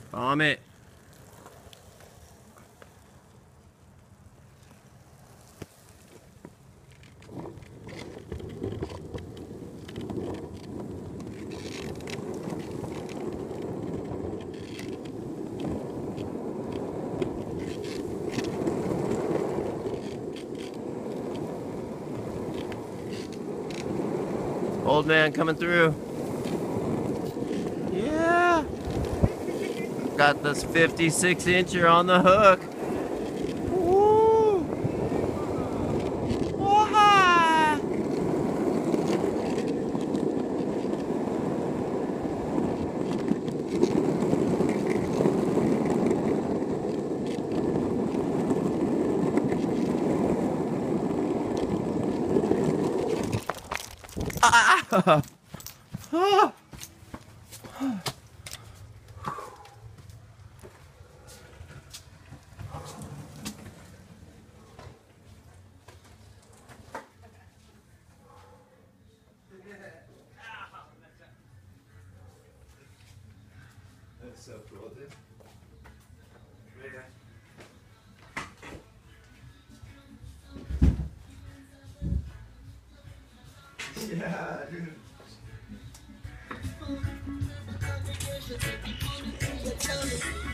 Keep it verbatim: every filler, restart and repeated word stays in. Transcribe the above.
Vomit. Old man coming through. Yeah. Got this fifty-six incher on the hook. Woo. Wah. Ah. Ah. That's so cool, dude. Yeah, dude.